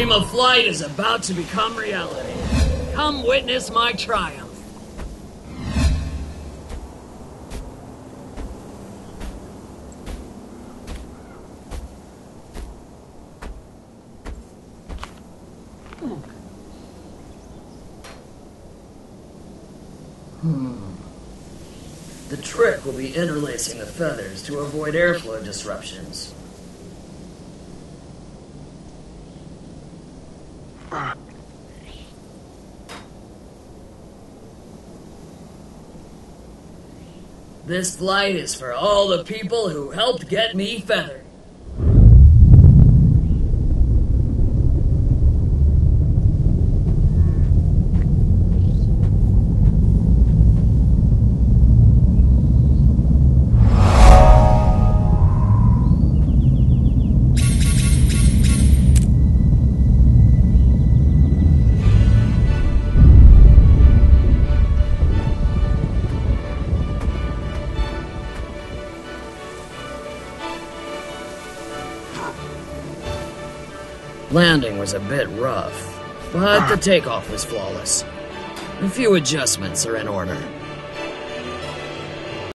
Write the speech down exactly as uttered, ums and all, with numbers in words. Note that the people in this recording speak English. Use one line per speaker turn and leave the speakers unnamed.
dream of flight is about to become reality. Come witness my triumph.
Hmm. The trick will be interlacing the feathers to avoid airflow disruptions. This flight is for all the people who helped get me feathered. Landing was a bit rough, but the takeoff was flawless. A few adjustments are in order.